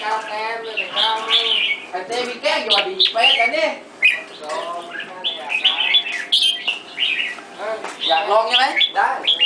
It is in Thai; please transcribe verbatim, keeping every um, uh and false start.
ก้าวแก้มเลยก้าวไอ้เต้มีแก้งอยู่ดีเป๊ะกันนี่อยากลองใช่ไหมได้